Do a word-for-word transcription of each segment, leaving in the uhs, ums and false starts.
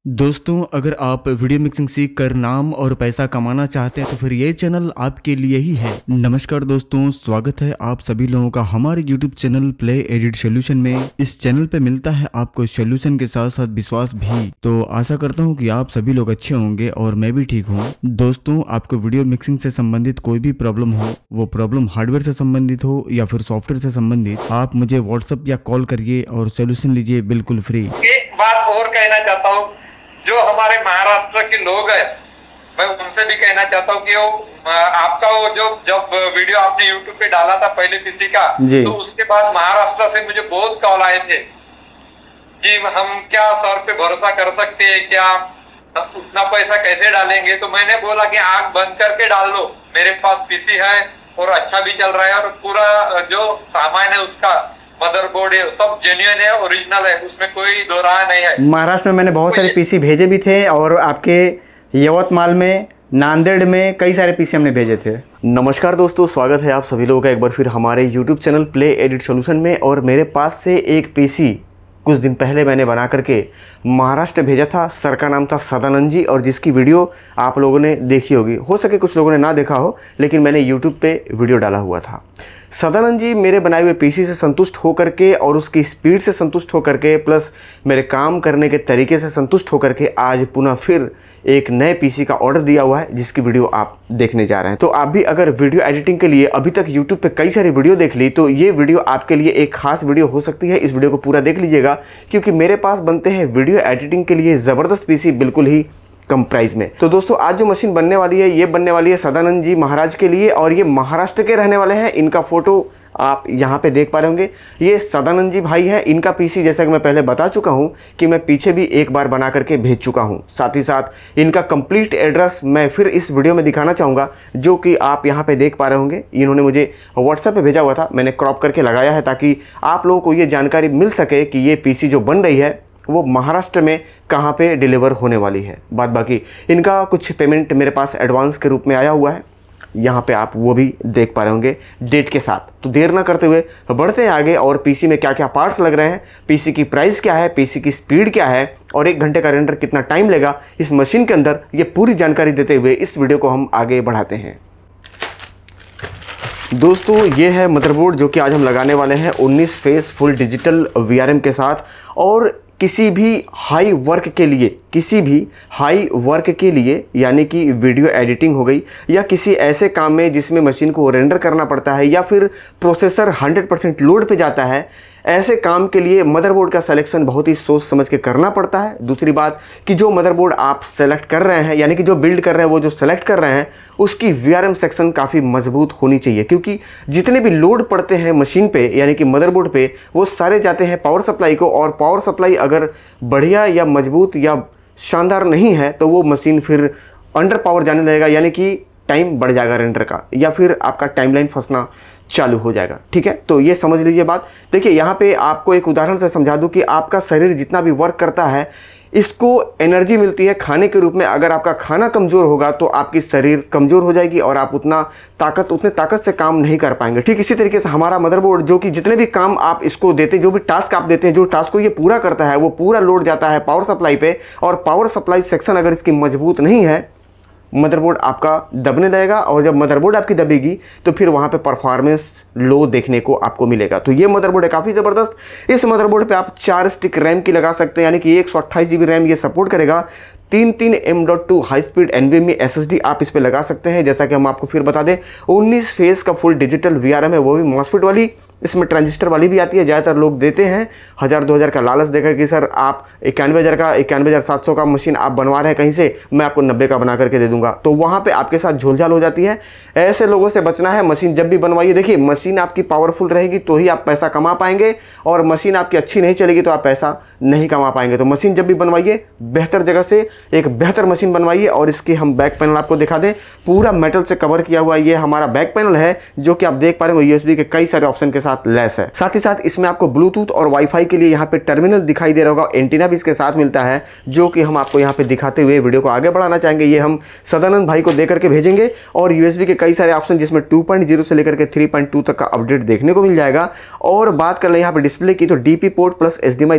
दोस्तों, अगर आप वीडियो मिक्सिंग सीख कर नाम और पैसा कमाना चाहते हैं तो फिर ये चैनल आपके लिए ही है। नमस्कार दोस्तों, स्वागत है आप सभी लोगों का हमारे YouTube channel play edit solution में। इस चैनल पे मिलता है आपको सोल्यूशन के साथ साथ विश्वास भी। तो आशा करता हूँ कि आप सभी लोग अच्छे होंगे और मैं भी ठीक हूँ। दोस्तों, आपको वीडियो मिक्सिंग से संबंधित कोई भी प्रॉब्लम हो, वो प्रॉब्लम हार्डवेयर से संबंधित हो या फिर सॉफ्टवेयर से संबंधित, आप मुझे व्हाट्सएप या कॉल करिए और सोल्यूशन लीजिए बिल्कुल फ्री। एक बात और कहना चाहता हूँ, जो हमारे महाराष्ट्र के लोग हैं, मैं उनसे भी कहना चाहता हूँ कि वो आपका वो जो जब वीडियो आपने यूट्यूब पे डाला था पहले किसी का, तो उसके बाद महाराष्ट्र से मुझे बहुत कॉल आए थे कि हम क्या सर पे भरोसा कर सकते हैं, क्या उतना पैसा कैसे डालेंगे। तो मैंने बोला कि आंख बंद करके डाल लो, मेरे पास पीसी है और अच्छा भी चल रहा है और पूरा जो सामान है उसका मदरबोर्ड है सब जेन्युइन है, ओरिजिनल है, उसमें कोई दो राय नहीं है। महाराष्ट्र में मैंने बहुत सारे पीसी भेजे भी थे और आपके यवतमाल में, नांदेड़ में कई सारे पीसी हमने भेजे थे। नमस्कार दोस्तों, स्वागत है आप सभी लोगों का एक बार फिर हमारे YouTube channel play edit solution में। और मेरे पास से एक पीसी कुछ दिन पहले मैंने बना करके महाराष्ट्र भेजा था। सर का नाम था सदानंद जी और जिसकी वीडियो आप लोगों ने देखी होगी, हो सके कुछ लोगों ने ना देखा हो, लेकिन मैंने यूट्यूब पे वीडियो डाला हुआ था। सदानंद जी मेरे बनाए हुए पीसी से संतुष्ट होकर के और उसकी स्पीड से संतुष्ट होकर के प्लस मेरे काम करने के तरीके से संतुष्ट होकर के आज पुनः फिर एक नए पीसी का ऑर्डर दिया हुआ है, जिसकी वीडियो आप देखने जा रहे हैं। तो आप भी अगर वीडियो एडिटिंग के लिए अभी तक यूट्यूब पे कई सारी वीडियो देख ली, तो ये वीडियो आपके लिए एक खास वीडियो हो सकती है। इस वीडियो को पूरा देख लीजिएगा, क्योंकि मेरे पास बनते हैं वीडियो एडिटिंग के लिए ज़बरदस्त पीसी बिल्कुल ही कम प्राइस में। तो दोस्तों, आज जो मशीन बनने वाली है, ये बनने वाली है सदानंद जी महाराज के लिए और ये महाराष्ट्र के रहने वाले हैं। इनका फोटो आप यहाँ पे देख पा रहे होंगे, ये सदानंद जी भाई हैं। इनका पीसी जैसा कि मैं पहले बता चुका हूँ कि मैं पीछे भी एक बार बना करके भेज चुका हूँ। साथ ही साथ इनका कंप्लीट एड्रेस मैं फिर इस वीडियो में दिखाना चाहूँगा, जो कि आप यहाँ पे देख पा रहे होंगे। इन्होंने मुझे व्हाट्सएप पे भेजा हुआ था, मैंने क्रॉप करके लगाया है ताकि आप लोगों को ये जानकारी मिल सके कि ये पीसी जो बन रही है वो महाराष्ट्र में कहाँ पे डिलीवर होने वाली है। बाद बाकी इनका कुछ पेमेंट मेरे पास एडवांस के रूप में आया हुआ है, यहाँ पे आप वो भी देख पा रहे होंगे डेट के साथ। तो देर ना करते हुए बढ़ते हैं आगे और पीसी में क्या क्या पार्ट्स लग रहे हैं, पीसी की प्राइस क्या है, पीसी की स्पीड क्या है और एक घंटे का रेंडर कितना टाइम लेगा इस मशीन के अंदर, ये पूरी जानकारी देते हुए इस वीडियो को हम आगे बढ़ाते हैं। दोस्तों, ये है मदरबोर्ड जो कि आज हम लगाने वाले हैं उन्नीस फेस फुल डिजिटल वीआरएम के साथ। और किसी भी हाई वर्क के लिए किसी भी हाई वर्क के लिए यानी कि वीडियो एडिटिंग हो गई या किसी ऐसे काम में जिसमें मशीन को रेंडर करना पड़ता है या फिर प्रोसेसर हंड्रेड परसेंट लोड पे जाता है, ऐसे काम के लिए मदरबोर्ड का सिलेक्शन बहुत ही सोच समझ के करना पड़ता है। दूसरी बात कि जो मदरबोर्ड आप सेलेक्ट कर रहे हैं यानी कि जो बिल्ड कर रहे हैं, वो जो सेलेक्ट कर रहे हैं, उसकी वीआरएम सेक्शन काफ़ी मजबूत होनी चाहिए, क्योंकि जितने भी लोड पड़ते हैं मशीन पे यानी कि मदरबोर्ड पे, वो सारे जाते हैं पावर सप्लाई को। और पावर सप्लाई अगर बढ़िया या मजबूत या शानदार नहीं है तो वो मशीन फिर अंडर पावर जाने लगेगा, यानी कि टाइम बढ़ जाएगा रेंडर का, या फिर आपका टाइमलाइन फंसना चालू हो जाएगा। ठीक है, तो ये समझ लीजिए बात। देखिए, यहाँ पे आपको एक उदाहरण से समझा दूँ कि आपका शरीर जितना भी वर्क करता है, इसको एनर्जी मिलती है खाने के रूप में। अगर आपका खाना कमज़ोर होगा तो आपकी शरीर कमज़ोर हो जाएगी और आप उतना ताकत उतने ताकत से काम नहीं कर पाएंगे। ठीक इसी तरीके से हमारा मदरबोर्ड, जो कि जितने भी काम आप इसको देते, जो भी टास्क आप देते हैं, जो टास्क को ये पूरा करता है, वो पूरा लोड जाता है पावर सप्लाई पे। और पावर सप्लाई सेक्शन अगर इसकी मजबूत नहीं है, मदरबोर्ड आपका दबने लगेगा और जब मदरबोर्ड आपकी दबेगी तो फिर वहाँ पे परफॉर्मेंस लो देखने को आपको मिलेगा। तो ये मदरबोर्ड है काफ़ी ज़बरदस्त। इस मदरबोर्ड पे आप चार स्टिक रैम की लगा सकते हैं, यानी कि एक सौ अट्ठाईस जी बी रैम ये सपोर्ट करेगा। तीन तीन M dot two high speed NVMe SSD आप इस पे लगा सकते हैं। जैसा कि हम आपको फिर बता दें, उन्नीस फेस का फुल डिजिटल वीआरएम है, वो भी मॉसफेट वाली। इसमें ट्रांजिस्टर वाली भी आती है। ज़्यादातर लोग देते हैं हज़ार दो हज़ार का लालच देकर कि सर आप इक्यानवे हज़ार का इक्यानवे हज़ार सात सौ का मशीन आप बनवा रहे हैं कहीं से, मैं आपको नब्बे का बना करके दे दूंगा। तो वहाँ पे आपके साथ झोलझाल हो जाती है। ऐसे लोगों से बचना है। मशीन जब भी बनवाइए, देखिए मशीन आपकी पावरफुल रहेगी तो ही आप पैसा कमा पाएंगे, और मशीन आपकी अच्छी नहीं चलेगी तो आप पैसा नहीं कमा पाएंगे। तो मशीन जब भी बनवाइए, बेहतर जगह से एक बेहतर मशीन बनवाइए। और इसकी हम बैक पैनल आपको दिखा दें, पूरा मेटल से कवर किया हुआ ये हमारा बैक पैनल है, जो कि आप देख पा रहे हो यूएसबी के कई सारे ऑप्शन के साथ लैस है। साथ ही साथ इसमें आपको ब्लूटूथ और वाईफाई के लिए यहाँ पे टर्मिनल दिखाई दे रहा होगा, एंटीना भी इसके साथ मिलता है, जो कि हम आपको यहाँ पे दिखाते हुए वीडियो को आगे बढ़ाना चाहेंगे। ये हम सदानंद भाई को दे करके भेजेंगे। और यूएसबी के कई सारे ऑप्शन, जिसमें टू पॉइंट ज़ीरो से लेकर के थ्री पॉइंट टू तक का अपडेट देखने को मिल जाएगा। और बात कर ले यहाँ पे डिस्प्ले की, तो डीपी पोर्ट प्लस एचडीएमआई दोनों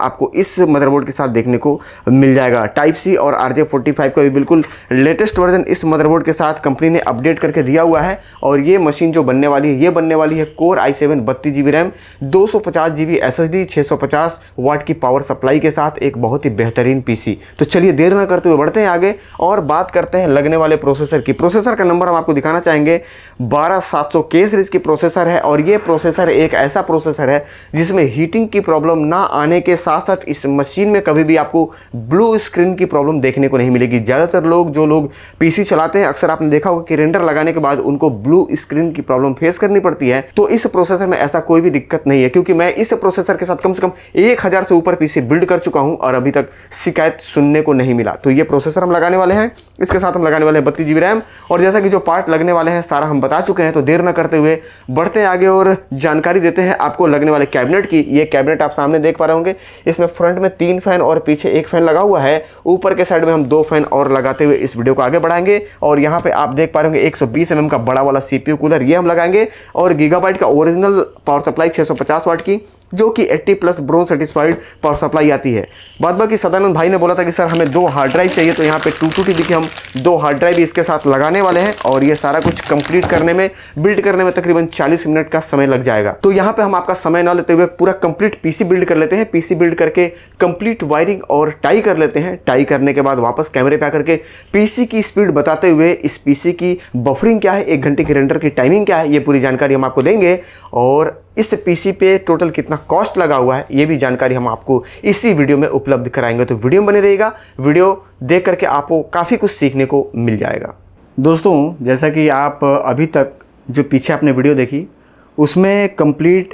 आपको इस मदरबोर्ड के साथ देखने को मिल जाएगा। टाइप सी और आर जे फोर्टी फाइव का भी बिल्कुल लेटेस्ट वर्जन इस मदरबोर्ड के साथ कंपनी ने अपडेट करके दिया हुआ है। और ये मशीन जो बनने वाली है ये बनने वाली है कोर आई सेवन बत्तीस जी बी रैम, दो सौ पचास G B S S D, छः सौ पचास वाट की पावर सप्लाई के साथ एक बहुत ही बेहतरीन पीसी। तो चलिए देर ना करते हुए बढ़ते हैं आगे और बात करते हैं लगने वाले प्रोसेसर की। प्रोसेसर का नंबर हम आपको दिखाना चाहेंगे, बारह सात सौ के सीरीज की प्रोसेसर है। और ये प्रोसेसर एक ऐसा प्रोसेसर है जिसमें हीटिंग की प्रॉब्लम ना आने के साथ साथ इस मशीन में कभी भी आपको ब्लू स्क्रीन की प्रॉब्लम देखने को नहीं मिलेगी। ज़्यादातर लोग जो लोग पीसी चलाते हैं अक्सर आपने देखा होगा कि रेंडर लगाने के बाद उनको ब्लू स्क्रीन की प्रॉब्लम फेस करनी पड़ती है। तो इस प्रोसेसर में ऐसा कोई भी दिक्कत नहीं है, क्योंकि मैं इस प्रोसेसर के साथ कम से कम एक हज़ार से ऊपर पीसी बिल्ड कर चुका हूं और अभी तक शिकायत सुनने को नहीं मिला। तो ये प्रोसेसर हम लगाने वाले हैं, इसके साथ हम लगाने वाले हैं बत्तीस जीबी रैम। और जैसा कि जो पार्ट लगने वाले हैं सारा हम बता चुके हैं, तो देर न करते हुए बढ़ते हैं आगे और जानकारी देते हैं आपको लगने वाले कैबिनेट की। ये कैबिनेट आप सामने देख पा रहे होंगे, इसमें फ्रंट में तीन फैन और पीछे एक फैन लगा हुआ है। ऊपर के साइड में हम दो फैन और लगाते हुए इस वीडियो को आगे बढ़ाएंगे। और यहाँ पे आप देख पा रहे होंगे एक सौ बीस एम एम का बड़ा वाला सीपीयू कूलर ये हम लगाएंगे और गीगाबाइट का ओरिजिनल पावर सप्लाई छः सौ पचास वाट की, जो कि अस्सी plus bronze certified power supply आती है। बाद बाकी सदानंद भाई ने बोला था कि सर हमें दो हार्ड ड्राइव चाहिए, तो यहाँ पे टू टू टी देखिए हम दो हार्ड ड्राइव इसके साथ लगाने वाले हैं। और ये सारा कुछ कंप्लीट करने में बिल्ड करने में तकरीबन चालीस मिनट का समय लग जाएगा। तो यहाँ पे हम आपका समय ना लेते हुए पूरा कंप्लीट पीसी बिल्ड कर लेते हैं। पीसी बिल्ड करके कंप्लीट वायरिंग और टाई कर लेते हैं। टाई करने के बाद वापस कैमरे पे आकर के पीसी की स्पीड बताते हुए इस पीसी की बफरिंग क्या है, एक घंटे की रेंडर की टाइमिंग क्या है, ये पूरी जानकारी हम आपको देंगे। और इस पीसी पे टोटल कितना कॉस्ट लगा हुआ है ये भी जानकारी हम आपको इसी वीडियो में उपलब्ध कराएंगे। तो वीडियो में बने रहिएगा, वीडियो देख करके आपको काफ़ी कुछ सीखने को मिल जाएगा। दोस्तों जैसा कि आप अभी तक जो पीछे आपने वीडियो देखी उसमें कंप्लीट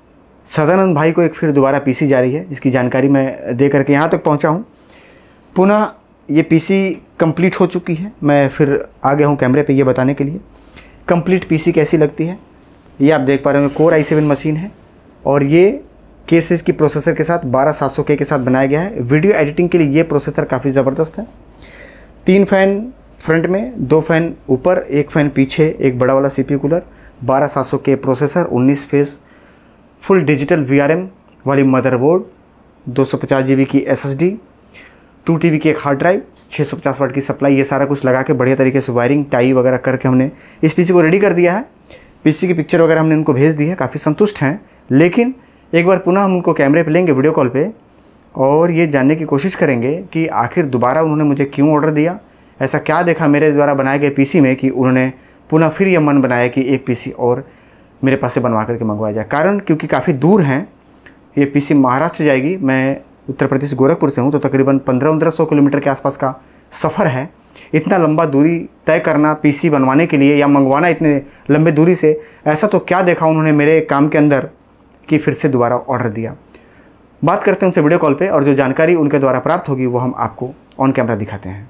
सदानंद भाई को एक फिर दोबारा पीसी जा रही है, जिसकी जानकारी मैं दे करके यहाँ तक पहुँचा हूँ। पुनः ये पीसी कंप्लीट हो चुकी है। मैं फिर आ गया हूँ कैमरे पे ये बताने के लिए कंप्लीट पीसी कैसी लगती है। ये आप देख पा रहे होंगे कोर आई सेवन मशीन है और ये के सीरीज की प्रोसेसर के साथ बारह सात सौ के के साथ बनाया गया है। वीडियो एडिटिंग के लिए ये प्रोसेसर काफ़ी ज़बरदस्त है। तीन फैन फ्रंट में, दो फैन ऊपर, एक फ़ैन पीछे, एक बड़ा वाला सीपीयू कूलर, बारह सात सौ के प्रोसेसर, उन्नीस phase full digital V R M वाली मदरबोर्ड, दो सौ पचास जी बी की S S D, two T B की एक हार्ड ड्राइव, छः सौ पचास वाट की सप्लाई, ये सारा कुछ लगा के बढ़िया तरीके से वायरिंग टाई वगैरह करके हमने इस पीसी को रेडी कर दिया है। पीसी की पिक्चर वगैरह हमने उनको भेज दी है, काफ़ी संतुष्ट हैं। लेकिन एक बार पुनः हम उनको कैमरे पे लेंगे वीडियो कॉल पे और ये जानने की कोशिश करेंगे कि आखिर दोबारा उन्होंने मुझे क्यों ऑर्डर दिया, ऐसा क्या देखा मेरे द्वारा बनाए गए पीसी में कि उन्होंने पुनः फिर यह मन बनाया कि एक पीसी और मेरे पास से बनवा करके मंगवाया जाए। कारण क्योंकि काफ़ी दूर हैं, ये पीसी महाराष्ट्र जाएगी, मैं उत्तर प्रदेश गोरखपुर से हूँ, तो तकरीबन पंद्रह पंद्रह सौ किलोमीटर के आसपास का सफ़र है। इतना लंबा दूरी तय करना पीसी बनवाने के लिए या मंगवाना इतने लंबे दूरी से, ऐसा तो क्या देखा उन्होंने मेरे काम के अंदर कि फिर से दोबारा ऑर्डर दिया। बात करते हैं उनसे वीडियो कॉल पे और जो जानकारी उनके द्वारा प्राप्त होगी वो हम आपको ऑन कैमरा दिखाते हैं।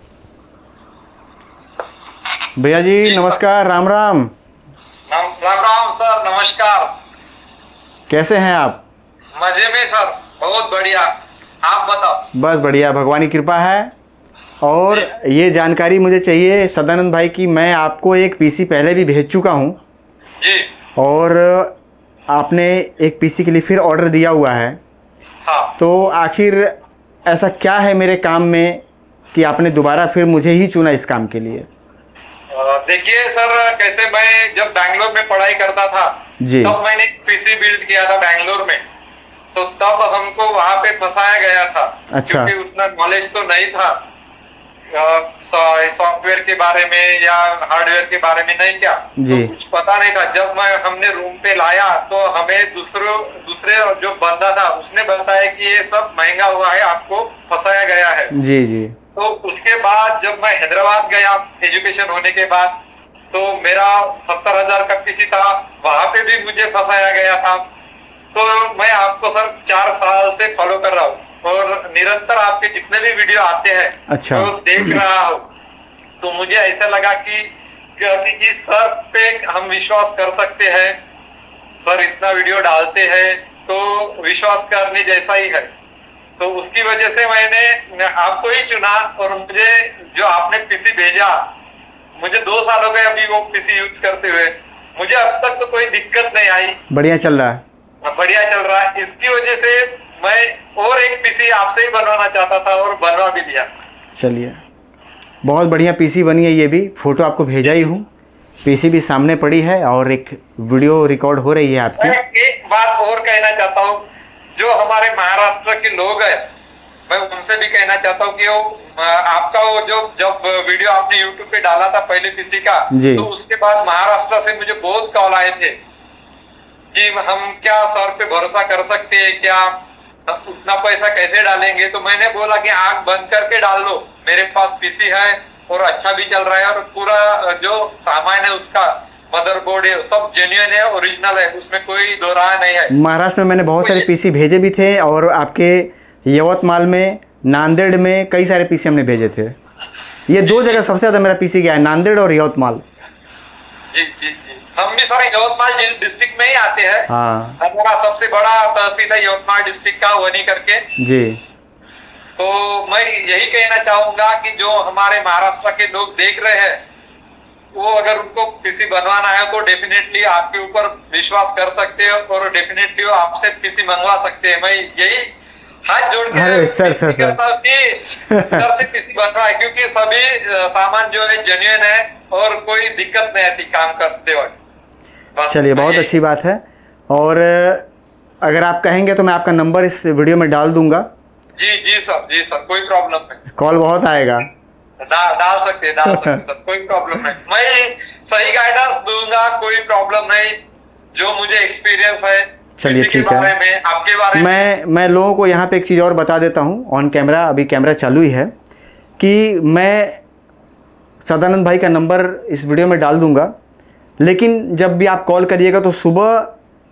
भैया जी नमस्कार, राम राम। राम राम राम सर, नमस्कार। कैसे हैं आप? मजे में सर, बहुत बढ़िया। आप बताओ। बस बढ़िया, भगवान की कृपा है। और ये जानकारी मुझे चाहिए सदानंद भाई की, मैं आपको एक पीसी पहले भी भेज चुका हूँ जी, और आपने एक पीसी के लिए फिर ऑर्डर दिया हुआ है। हाँ। तो आखिर ऐसा क्या है मेरे काम में कि आपने दोबारा फिर मुझे ही चुना इस काम के लिए? देखिए सर, कैसे मैं जब बैंगलोर में पढ़ाई करता था जी, तब मैंने पीसी बिल्ड किया था बैंगलोर में, तो तब हमको वहां पे फंसाया गया था। अच्छा। क्योंकि उतना नॉलेज तो नहीं था सॉफ्टवेयर के बारे में या हार्डवेयर के बारे में, नहीं क्या जी, तो कुछ पता नहीं था। जब मैं हमने रूम पे लाया तो हमें दूसरे दूसरे जो बंदा था उसने बताया कि ये सब महंगा हुआ है, आपको फंसाया गया है। जी जी। तो उसके बाद जब मैं हैदराबाद गया एजुकेशन होने के बाद, तो मेरा सत्तर हजार का पीसी था, वहां पे भी मुझे फंसाया गया था। तो मैं आपको सर चार साल से फॉलो कर रहा हूँ और निरंतर आपके जितने भी वीडियो आते हैं अच्छा, तो देख रहा हूँ। तो मुझे ऐसा लगा कि कि सर पे हम विश्वास कर सकते हैं, सर इतना वीडियो डालते हैं तो विश्वास करने जैसा ही है। तो उसकी वजह से मैंने आपको ही चुना और मुझे जो आपने पीसी भेजा, मुझे दो साल हो गए अभी वो पीसी यूज करते हुए, मुझे अब तक तो कोई दिक्कत नहीं आई। बढ़िया चल रहा है। बढ़िया चल रहा है। इसकी वजह से मैं और एक पीसी आपसे ही बनवाना चाहता था और बनवा भी दिया। चलिए, बहुत बढ़िया पीसी बनी है। ये भी फ़ोटो आपको भेजा ही हूँ, पीसी भी सामने पड़ी है और एक वीडियो रिकॉर्ड हो रही है आपकी। मैं एक बात और कहना चाहता हूँ, जो हमारे महाराष्ट्र के लोग हैं, मैं उनसे भी कहना चाहता हूँ कि वो आपका वो जो जब वीडियो आपने यूट्यूब पे डाला था पहले पीसी का, तो उसके बाद महाराष्ट्र से मुझे बहुत कॉल आए थे कि हम क्या सर पे भरोसा कर सकते हैं, क्या उतना पैसा कैसे डालेंगे। तो मैंने बोला कि आंख बंद करके डाल लो, मेरे पास पीसी है और अच्छा भी चल रहा है और पूरा जो सामान है उसका मदरबोर्ड है सब जेन्युइन है, ओरिजिनल है, उसमें कोई दो राय नहीं है। महाराष्ट्र में मैंने बहुत सारे पीसी भेजे भी थे और आपके यवतमाल में, नांदेड़ में कई सारे पीसी हमने भेजे थे। ये दो जगह सबसे ज्यादा मेरा पीसी गया है, नांदेड़ और यवतमाल। जी जी जी, हम भी सारे यवतमाल डिस्ट्रिक्ट में ही आते हैं। हाँ, हमारा सबसे बड़ा तहसील है यवतमाल डिस्ट्रिक्ट का, वनी करके जी। तो मैं यही कहना चाहूंगा कि जो हमारे महाराष्ट्र के लोग देख रहे हैं, वो अगर उनको पीसी बनवाना है तो डेफिनेटली आपके ऊपर विश्वास कर सकते हैं और डेफिनेटली वो आपसे पीसी मंगवा सकते हैं। मैं यही हाथ जोड़ के सर सर सर सर से पीसी बनवाए, क्योंकि सभी सामान जो है जेन्युइन है और कोई दिक्कत नहीं आती काम करते वक्त। चलिए, बहुत अच्छी बात है। और अगर आप कहेंगे तो मैं आपका नंबर इस वीडियो में डाल दूंगा। जी जी सर, जी सर, कोई प्रॉब्लम नहीं। कॉल बहुत आएगा, डा, डाल सकते हैं डाल सकते हैं सर, कोई प्रॉब्लम नहीं। मैं सही गाइडेंस दूंगा, कोई प्रॉब्लम नहीं, जो मुझे एक्सपीरियंस है। चलिए ठीक है, में, आपके बारे में मैं मैं लोगों को यहाँ पे एक चीज़ और बता देता हूँ ऑन कैमरा, अभी कैमरा चालू ही है, कि मैं सदानंद भाई का नंबर इस वीडियो में डाल दूंगा। लेकिन जब भी आप कॉल करिएगा तो सुबह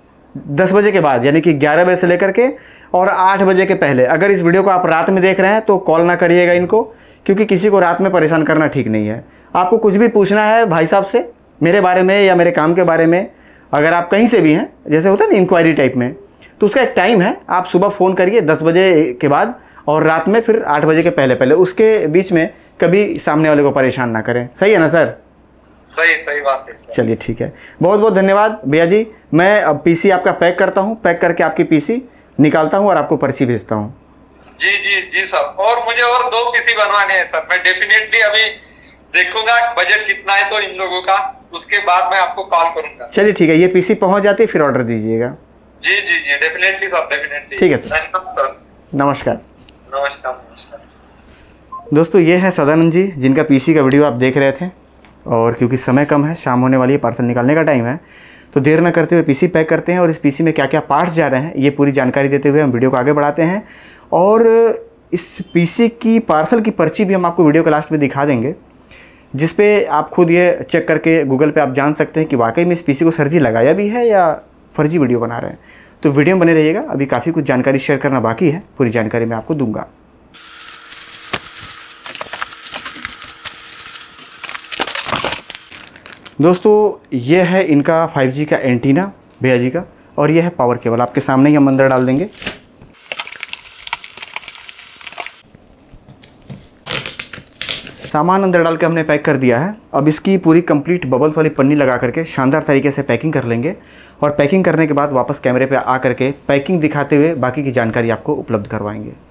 दस बजे के बाद, यानी कि ग्यारह बजे से लेकर के और आठ बजे के पहले। अगर इस वीडियो को आप रात में देख रहे हैं तो कॉल ना करिएगा इनको, क्योंकि किसी को रात में परेशान करना ठीक नहीं है। आपको कुछ भी पूछना है भाई साहब से मेरे बारे में या मेरे काम के बारे में, अगर आप कहीं से भी हैं, जैसे होता है ना इंक्वायरी टाइप में, तो उसका एक टाइम है। आप सुबह फ़ोन करिए दस बजे के बाद और रात में फिर आठ बजे के पहले पहले, उसके बीच में कभी सामने वाले को परेशान ना करें। सही है ना सर? सही सही बात है। चलिए ठीक है, बहुत बहुत धन्यवाद भैया जी। मैं अब पीसी आपका पैक करता हूँ, पैक करके आपकी पीसी निकालता हूँ और आपको पर्ची भेजता हूँ। जी जी जी सर, और मुझे और दो पीसी बनवाने हैं सर। मैं डेफिनेटली अभी देखूंगा बजट कितना है तो इन लोगों का, उसके बाद मैं आपको कॉल करूंगा। चलिए ठीक है, ये पीसी पहुंच जाती है फिर ऑर्डर दीजिएगा। जी जी जी, डेफिनेटली सर, डेफिनेटली। ठीक है सर, धन्यवाद। नमस्कार नमस्कार नमस्कार। दोस्तों, ये है सदानंद जी जिनका पीसी का वीडियो आप देख रहे थे। और क्योंकि समय कम है, शाम होने वाली है, पार्सल निकालने का टाइम है, तो देर न करते हुए पीसी पैक करते हैं और इस पीसी में क्या क्या पार्ट्स जा रहे हैं ये पूरी जानकारी देते हुए हम वीडियो को आगे बढ़ाते हैं। और इस पीसी की पार्सल की पर्ची भी हम आपको वीडियो के लास्ट में दिखा देंगे, जिस पे आप खुद ये चेक करके गूगल पे आप जान सकते हैं कि वाकई में इस पीसी को सर जी लगाया भी है या फर्जी वीडियो बना रहे हैं। तो वीडियो में बने रहिएगा, अभी काफ़ी कुछ जानकारी शेयर करना बाकी है, पूरी जानकारी मैं आपको दूंगा। दोस्तों, ये है इनका फाइव जी का एंटीना भैया जी का, और ये है पावर केबल। आपके सामने ही हम अंदर डाल देंगे। सामान अंदर डाल के हमने पैक कर दिया है। अब इसकी पूरी कंप्लीट बबल्स वाली पन्नी लगा करके शानदार तरीके से पैकिंग कर लेंगे और पैकिंग करने के बाद वापस कैमरे पे आ करके पैकिंग दिखाते हुए बाकी की जानकारी आपको उपलब्ध करवाएंगे।